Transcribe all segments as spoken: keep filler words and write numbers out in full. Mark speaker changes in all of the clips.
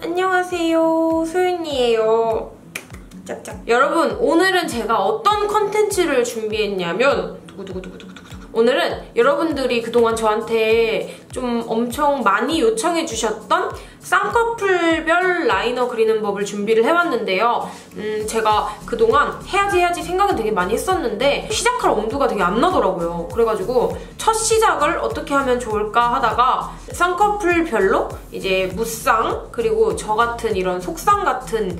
Speaker 1: 안녕하세요, 소윤이에요. 짝짝. 여러분, 오늘은 제가 어떤 컨텐츠를 준비했냐면 두구두구두구두구두구. 오늘은 여러분들이 그동안 저한테 좀 엄청 많이 요청해 주셨던 쌍꺼풀별 라이너 그리는 법을 준비를 해왔는데요. 음, 제가 그동안 해야지 해야지 생각은 되게 많이 했었는데 시작할 엄두가 되게 안 나더라고요. 그래가지고 첫 시작을 어떻게 하면 좋을까 하다가 쌍꺼풀별로 이제 무쌍, 그리고 저 같은 이런 속쌍 같은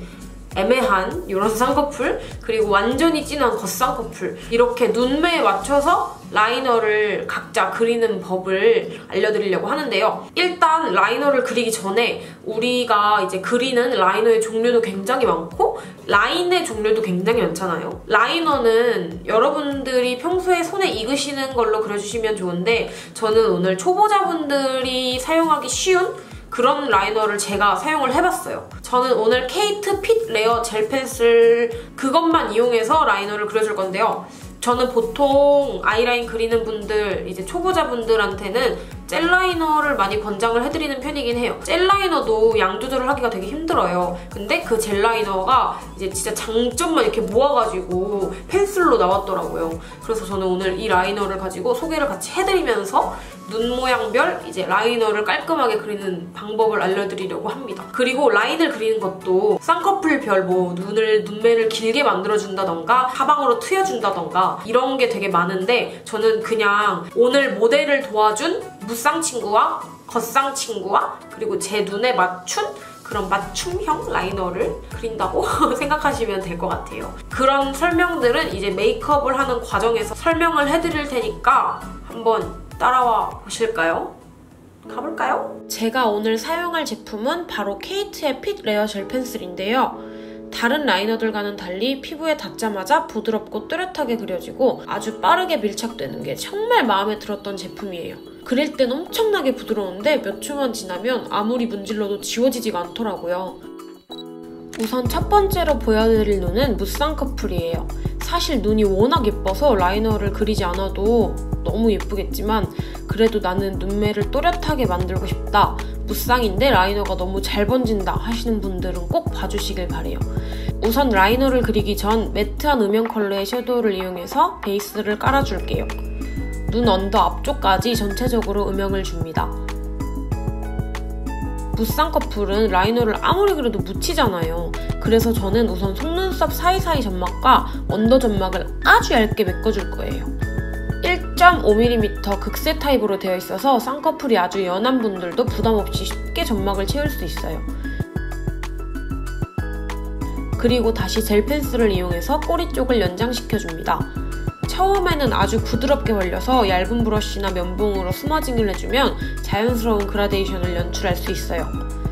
Speaker 1: 애매한 이런 쌍꺼풀, 그리고 완전히 진한 겉쌍꺼풀, 이렇게 눈매에 맞춰서 라이너를 각자 그리는 법을 알려드리려고 하는데요. 일단 라이너를 그리기 전에 우리가 이제 그리는 라이너의 종류도 굉장히 많고 라인의 종류도 굉장히 많잖아요. 라이너는 여러분들이 평소에 손에 익으시는 걸로 그려주시면 좋은데 저는 오늘 초보자분들이 사용하기 쉬운 그런 라이너를 제가 사용을 해봤어요. 저는 오늘 케이트 핏 레어 젤 펜슬 그것만 이용해서 라이너를 그려줄 건데요. 저는 보통 아이라인 그리는 분들, 이제 초보자분들한테는 젤 라이너를 많이 권장을 해드리는 편이긴 해요. 젤 라이너도 양 조절을 하기가 되게 힘들어요. 근데 그 젤 라이너가 이제 진짜 장점만 이렇게 모아가지고 펜슬로 나왔더라고요. 그래서 저는 오늘 이 라이너를 가지고 소개를 같이 해드리면서 눈 모양별 이제 라이너를 깔끔하게 그리는 방법을 알려드리려고 합니다. 그리고 라인을 그리는 것도 쌍꺼풀별 뭐 눈을, 눈매를 길게 만들어준다던가 하방으로 트여준다던가 이런 게 되게 많은데 저는 그냥 오늘 모델을 도와준 무쌍 친구와 겉쌍 친구와 그리고 제 눈에 맞춘 그런 맞춤형 라이너를 그린다고 생각하시면 될 것 같아요. 그런 설명들은 이제 메이크업을 하는 과정에서 설명을 해드릴 테니까 한번 따라와 보실까요? 가볼까요? 제가 오늘 사용할 제품은 바로 케이트의 핏 레어 젤 펜슬인데요. 다른 라이너들과는 달리 피부에 닿자마자 부드럽고 뚜렷하게 그려지고 아주 빠르게 밀착되는 게 정말 마음에 들었던 제품이에요. 그릴 땐 엄청나게 부드러운데 몇 초만 지나면 아무리 문질러도 지워지지가 않더라고요. 우선 첫 번째로 보여드릴 눈은 무쌍꺼풀이에요. 사실 눈이 워낙 예뻐서 라이너를 그리지 않아도 너무 예쁘겠지만 그래도 나는 눈매를 또렷하게 만들고 싶다, 무쌍인데 라이너가 너무 잘 번진다 하시는 분들은 꼭 봐주시길 바래요. 우선 라이너를 그리기 전 매트한 음영 컬러의 섀도우를 이용해서 베이스를 깔아줄게요. 눈 언더 앞쪽까지 전체적으로 음영을 줍니다. 무쌍꺼풀은 라이너를 아무리 그래도 묻히잖아요. 그래서 저는 우선 속눈썹 사이사이 점막과 언더 점막을 아주 얇게 메꿔줄 거예요. 일 점 오 밀리미터 극세 타입으로 되어 있어서 쌍꺼풀이 아주 연한 분들도 부담없이 쉽게 점막을 채울 수 있어요. 그리고 다시 젤 펜슬을 이용해서 꼬리 쪽을 연장시켜줍니다. 처음에는 아주 부드럽게 벌려서 얇은 브러쉬나 면봉으로 스머징을 해주면 자연스러운 그라데이션을 연출할 수 있어요.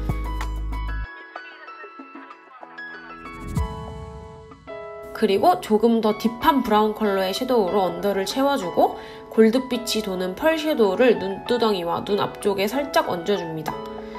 Speaker 1: 그리고 조금 더 딥한 브라운 컬러의 섀도우로 언더를 채워주고 골드빛이 도는 펄 섀도우를 눈두덩이와 눈 앞쪽에 살짝 얹어줍니다.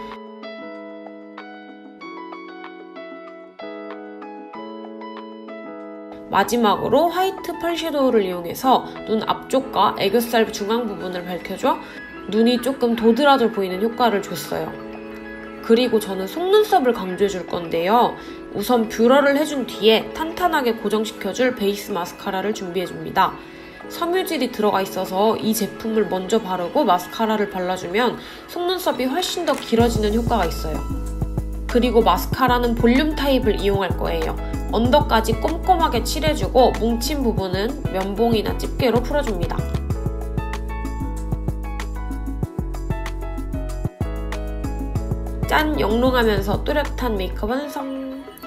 Speaker 1: 마지막으로 화이트 펄 섀도우를 이용해서 눈 앞쪽과 애교살 중앙 부분을 밝혀줘 눈이 조금 도드라져 보이는 효과를 줬어요. 그리고 저는 속눈썹을 강조해줄 건데요. 우선 뷰러를 해준 뒤에 탄탄하게 고정시켜줄 베이스 마스카라를 준비해줍니다. 섬유질이 들어가 있어서 이 제품을 먼저 바르고 마스카라를 발라주면 속눈썹이 훨씬 더 길어지는 효과가 있어요. 그리고 마스카라는 볼륨 타입을 이용할 거예요. 언더까지 꼼꼼하게 칠해주고 뭉친 부분은 면봉이나 집게로 풀어줍니다. 짠! 영롱하면서 뚜렷한 메이크업 완성!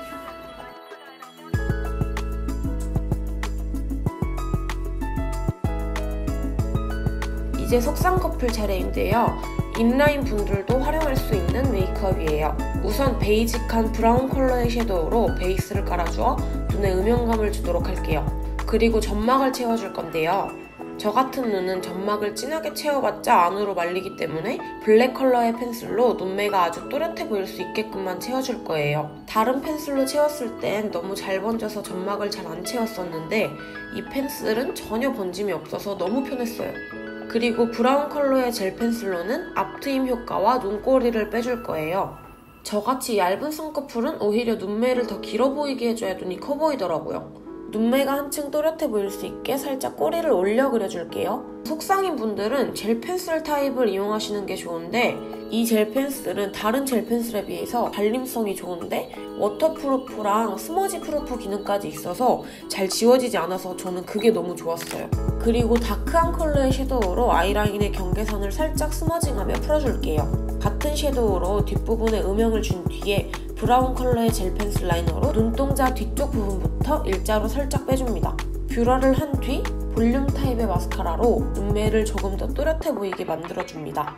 Speaker 1: 이제 속쌍꺼풀 차례인데요. 인라인 분들도 활용할 수 있는 메이크업이에요. 우선 베이직한 브라운 컬러의 섀도우로 베이스를 깔아주어 눈에 음영감을 주도록 할게요. 그리고 점막을 채워줄 건데요. 저 같은 눈은 점막을 진하게 채워봤자 안으로 말리기 때문에 블랙 컬러의 펜슬로 눈매가 아주 또렷해 보일 수 있게끔만 채워줄 거예요. 다른 펜슬로 채웠을 땐 너무 잘 번져서 점막을 잘 안 채웠었는데 이 펜슬은 전혀 번짐이 없어서 너무 편했어요. 그리고 브라운 컬러의 젤 펜슬로는 앞트임 효과와 눈꼬리를 빼줄 거예요. 저같이 얇은 쌍꺼풀은 오히려 눈매를 더 길어 보이게 해줘야 눈이 커 보이더라고요. 눈매가 한층 또렷해 보일 수 있게 살짝 꼬리를 올려 그려줄게요. 속쌍인 분들은 젤 펜슬 타입을 이용하시는 게 좋은데 이 젤 펜슬은 다른 젤 펜슬에 비해서 발림성이 좋은데 워터프루프랑 스머지 프루프 기능까지 있어서 잘 지워지지 않아서 저는 그게 너무 좋았어요. 그리고 다크한 컬러의 섀도우로 아이라인의 경계선을 살짝 스머징하며 풀어줄게요. 같은 섀도우로 뒷부분에 음영을 준 뒤에 브라운 컬러의 젤 펜슬 라이너로 눈동자 뒤쪽 부분부터 일자로 살짝 빼줍니다. 뷰러를 한 뒤 볼륨 타입의 마스카라로 눈매를 조금 더 또렷해 보이게 만들어줍니다.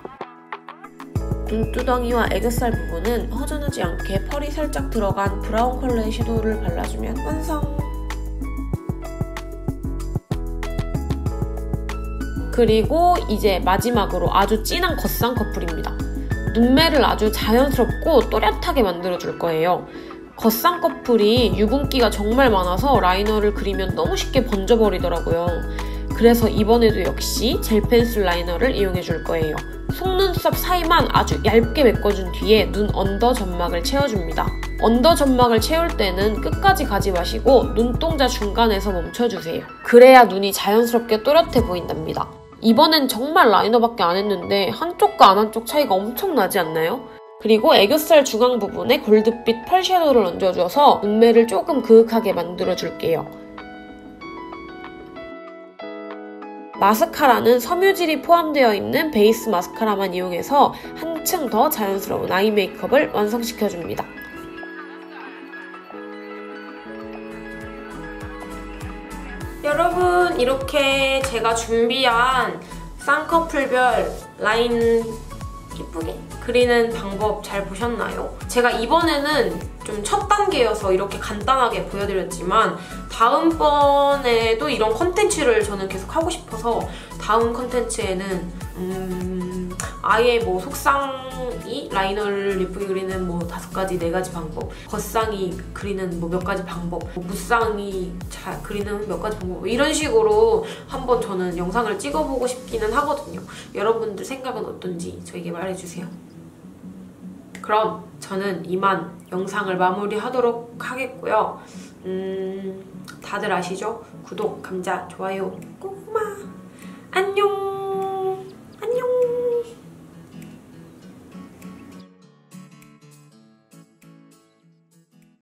Speaker 1: 눈두덩이와 애교살 부분은 허전하지 않게 펄이 살짝 들어간 브라운 컬러의 섀도우를 발라주면 완성! 그리고 이제 마지막으로 아주 진한 겉쌍꺼풀입니다. 눈매를 아주 자연스럽고 또렷하게 만들어줄 거예요. 겉쌍꺼풀이 유분기가 정말 많아서 라이너를 그리면 너무 쉽게 번져버리더라고요. 그래서 이번에도 역시 젤 펜슬 라이너를 이용해줄 거예요. 속눈썹 사이만 아주 얇게 메꿔준 뒤에 눈 언더 점막을 채워줍니다. 언더 점막을 채울 때는 끝까지 가지 마시고 눈동자 중간에서 멈춰주세요. 그래야 눈이 자연스럽게 또렷해 보인답니다. 이번엔 정말 라이너밖에 안 했는데 한쪽과 안 한쪽 차이가 엄청 나지 않나요? 그리고 애교살 중앙 부분에 골드빛 펄 섀도우를 얹어줘서 눈매를 조금 그윽하게 만들어줄게요. 마스카라는 섬유질이 포함되어 있는 베이스 마스카라만 이용해서 한층 더 자연스러운 아이 메이크업을 완성시켜줍니다. 여러분, 이렇게 제가 준비한 쌍꺼풀별 라인 예쁘게 그리는 방법 잘 보셨나요? 제가 이번에는 좀 첫 단계여서 이렇게 간단하게 보여드렸지만 다음번에도 이런 컨텐츠를 저는 계속 하고 싶어서 다음 컨텐츠에는 음, 아예 뭐 속쌍이 라이너를 예쁘게 그리는 뭐 다섯 가지, 네 가지 방법, 겉쌍이 그리는 뭐 몇 가지 방법, 뭐 무쌍이 잘 그리는 몇 가지 방법, 이런 식으로 한번 저는 영상을 찍어보고 싶기는 하거든요. 여러분들 생각은 어떤지 저에게 말해주세요. 그럼 저는 이만 영상을 마무리하도록 하겠고요. 음, 다들 아시죠? 구독, 감자, 좋아요, 꼬마! 안녕!